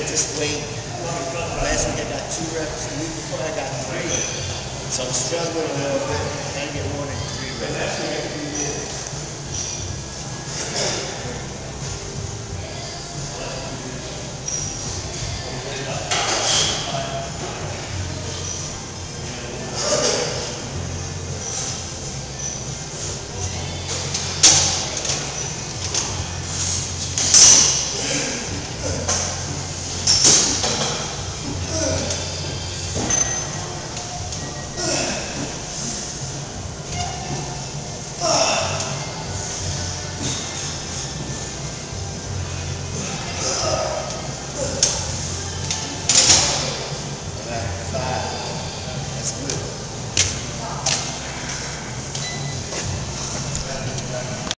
just wait. Last week I got 2 reps. The week before I got 3. So I'm struggling a little bit. I gotta get more than